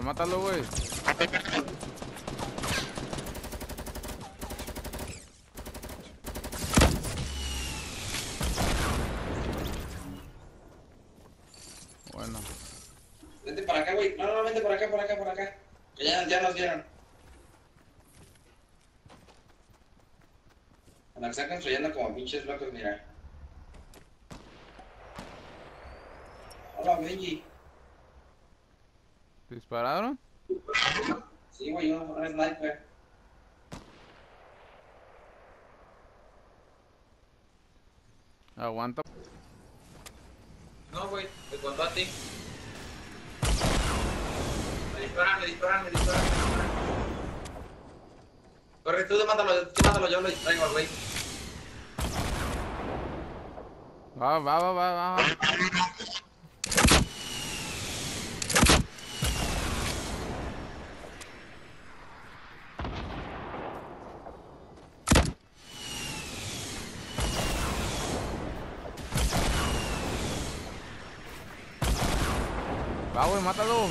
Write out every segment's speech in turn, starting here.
mátalo, güey. Bueno. Vente para acá, güey. No, vente por acá, por acá, por acá. Que ya nos vieron. Cuando están construyendo como pinches locos, mira. Hola, Benji. ¿Te dispararon? Sí, güey, un sniper. Aguanta. No, güey, te contó a ti. Me disparan. Corre, tú mátalo, yo lo distraigo, güey. Va. Va, güey, mátalo.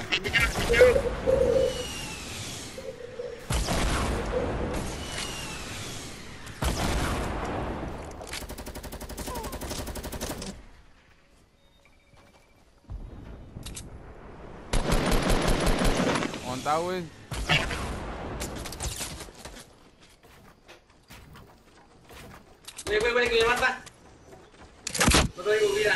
¿Dónde está, güey? Güey, que me mata. No traigo vida.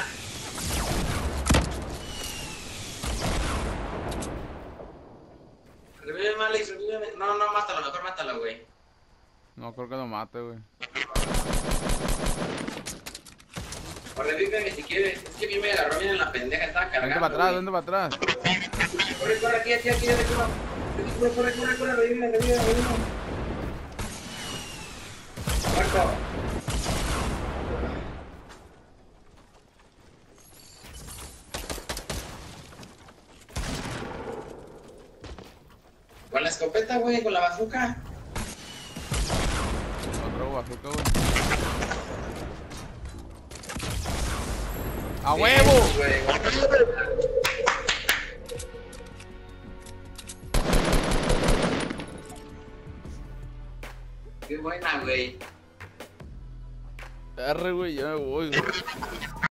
Revíveme, Alex, revíveme. No, mátalo, mejor mátalo, güey. No creo que lo mate, güey. O revíveme si quieres. Es que a mí me agarró bien en la pendeja, estaba cargando. Vente para atrás. Corre, aquí, ya te curo. Corre, revíveme. Muerto. Con la escopeta, güey, con la bazooka. Otro bazooka, güey. ¡A huevo! Güey. Qué buena, güey. R, güey, ya me voy, güey.